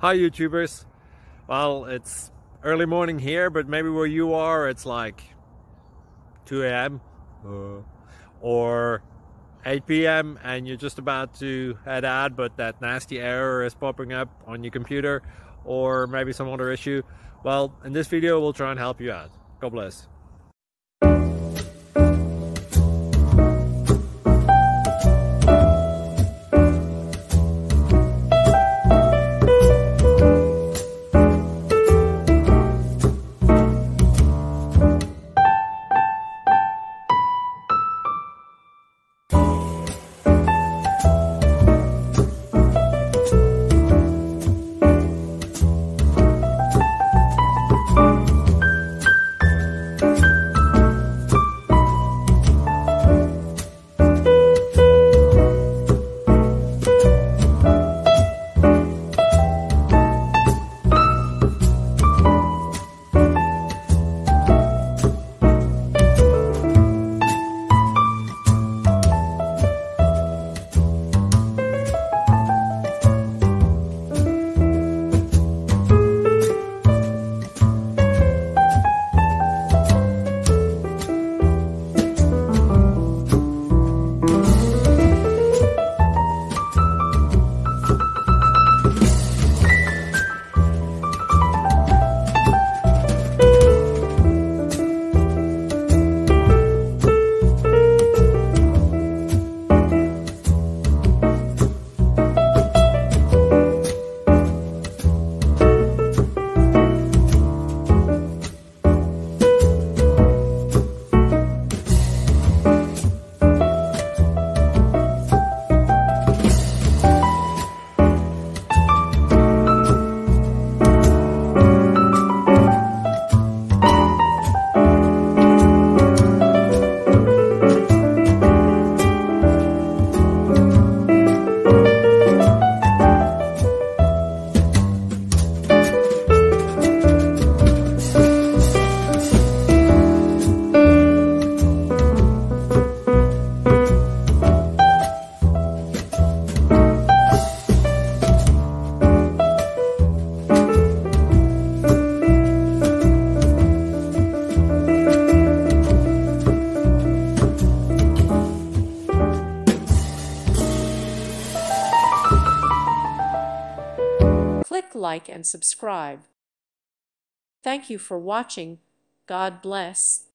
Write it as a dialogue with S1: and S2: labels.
S1: Hi YouTubers. Well, it's early morning here, but maybe where you are it's like 2 a.m. Or 8 p.m. and you're just about to head out, but that nasty error is popping up on your computer, or maybe some other issue. Well, in this video we'll try and help you out. God bless.
S2: Click like and subscribe. Thank you for watching. God bless.